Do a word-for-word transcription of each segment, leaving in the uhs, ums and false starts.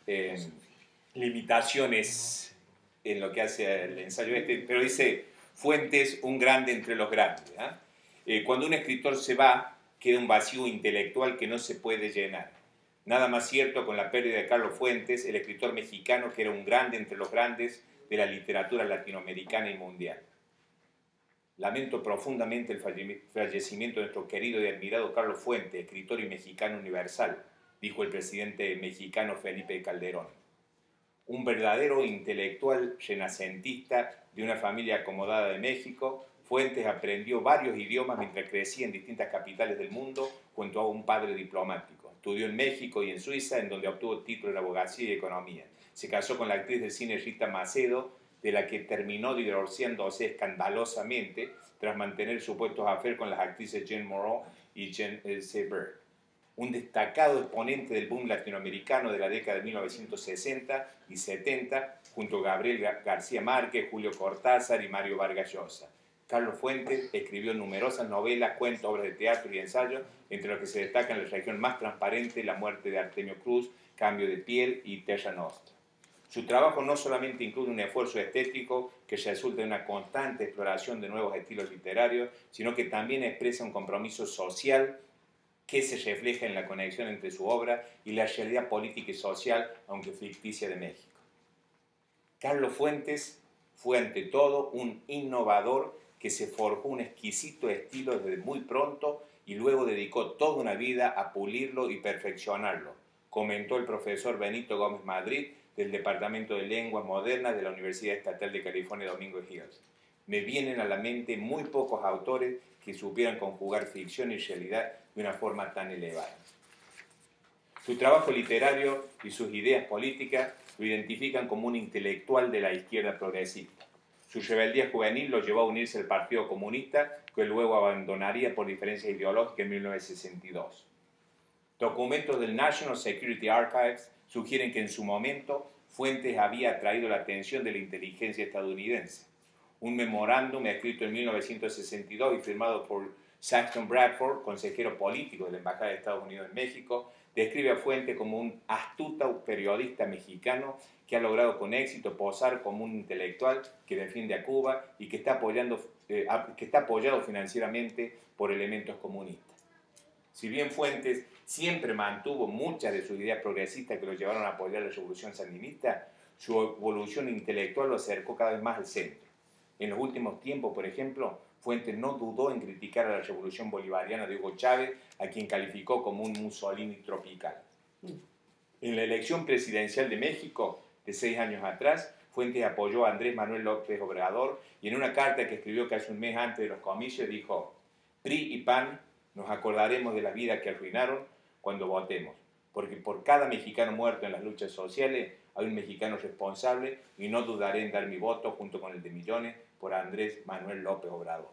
eh, limitaciones en lo que hace el ensayo este, pero dice Fuentes, un grande entre los grandes. ¿eh? Eh, cuando un escritor se va, queda un vacío intelectual que no se puede llenar. Nada más cierto con la pérdida de Carlos Fuentes, el escritor mexicano que era un grande entre los grandes de la literatura latinoamericana y mundial. Lamento profundamente el fallecimiento de nuestro querido y admirado Carlos Fuentes, escritor y mexicano universal, dijo el presidente mexicano Felipe Calderón. Un verdadero intelectual renacentista de una familia acomodada de México, Fuentes aprendió varios idiomas mientras crecía en distintas capitales del mundo junto a un padre diplomático. Estudió en México y en Suiza, en donde obtuvo título en abogacía y economía. Se casó con la actriz de cine Rita Macedo, de la que terminó divorciándose escandalosamente tras mantener supuestos affairs con las actrices Jane Moreau y Jane Seberg. Un destacado exponente del boom latinoamericano de la década de mil novecientos sesenta y setenta, junto a Gabriel García Márquez, Julio Cortázar y Mario Vargas Llosa. Carlos Fuentes escribió numerosas novelas, cuentos, obras de teatro y ensayos, entre los que se destacan La región más transparente, La muerte de Artemio Cruz, Cambio de piel y Terra Nostra. Su trabajo no solamente incluye un esfuerzo estético que resulta de una constante exploración de nuevos estilos literarios, sino que también expresa un compromiso social que se refleja en la conexión entre su obra y la realidad política y social, aunque ficticia, de México. Carlos Fuentes fue ante todo un innovador que se forjó un exquisito estilo desde muy pronto y luego dedicó toda una vida a pulirlo y perfeccionarlo, comentó el profesor Benito Gómez Madrid del Departamento de Lenguas Modernas de la Universidad Estatal de California, Domingo Hills. Me vienen a la mente muy pocos autores que supieran conjugar ficción y realidad de una forma tan elevada. Su trabajo literario y sus ideas políticas lo identifican como un intelectual de la izquierda progresista. Su rebeldía juvenil lo llevó a unirse al Partido Comunista, que luego abandonaría por diferencias ideológicas en mil novecientos sesenta y dos. Documentos del National Security Archives sugieren que en su momento Fuentes había atraído la atención de la inteligencia estadounidense. Un memorándum escrito en mil novecientos sesenta y dos y firmado por Saxton Bradford, consejero político de la Embajada de Estados Unidos en México, describe a Fuentes como un astuto periodista mexicano que ha logrado con éxito posar como un intelectual que defiende a Cuba y que está, apoyando, eh, que está apoyado financieramente por elementos comunistas. Si bien Fuentes siempre mantuvo muchas de sus ideas progresistas que lo llevaron a apoyar la revolución sandinista, su evolución intelectual lo acercó cada vez más al centro. En los últimos tiempos, por ejemplo, Fuentes no dudó en criticar a la revolución bolivariana de Hugo Chávez, a quien calificó como un Mussolini tropical. En la elección presidencial de México, de seis años atrás, Fuentes apoyó a Andrés Manuel López Obrador y en una carta que escribió casi un mes antes de los comicios dijo: P R I y P A N nos acordaremos de la vida que arruinaron cuando votemos, porque por cada mexicano muerto en las luchas sociales hay un mexicano responsable y no dudaré en dar mi voto junto con el de millones por Andrés Manuel López Obrador.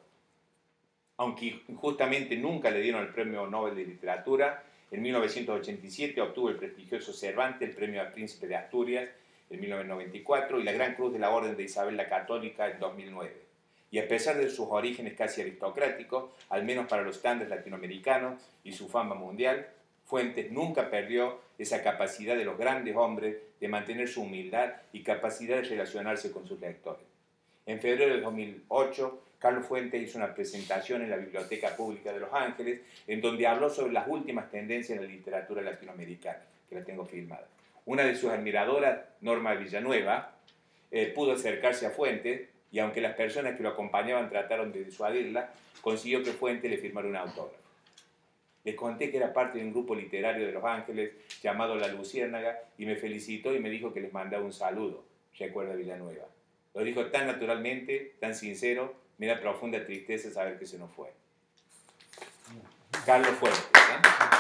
Aunque injustamente nunca le dieron el Premio Nobel de Literatura, en mil novecientos ochenta y siete obtuvo el prestigioso Cervantes, el Premio al Príncipe de Asturias en mil novecientos noventa y cuatro y la Gran Cruz de la Orden de Isabel la Católica en dos mil nueve. Y a pesar de sus orígenes casi aristocráticos, al menos para los estándares latinoamericanos y su fama mundial, Fuentes nunca perdió esa capacidad de los grandes hombres de mantener su humildad y capacidad de relacionarse con sus lectores. En febrero de dos mil ocho, Carlos Fuentes hizo una presentación en la Biblioteca Pública de Los Ángeles, en donde habló sobre las últimas tendencias en la literatura latinoamericana, que la tengo filmada. Una de sus admiradoras, Norma Villanueva, eh, pudo acercarse a Fuentes, y aunque las personas que lo acompañaban trataron de disuadirla, consiguió que Fuentes le firmara un autógrafo. Les conté que era parte de un grupo literario de Los Ángeles llamado La Luciérnaga y me felicitó y me dijo que les mandaba un saludo, recuerda Villanueva. Lo dijo tan naturalmente, tan sincero, me da profunda tristeza saber que se nos fue. Carlos Fuentes, ¿eh?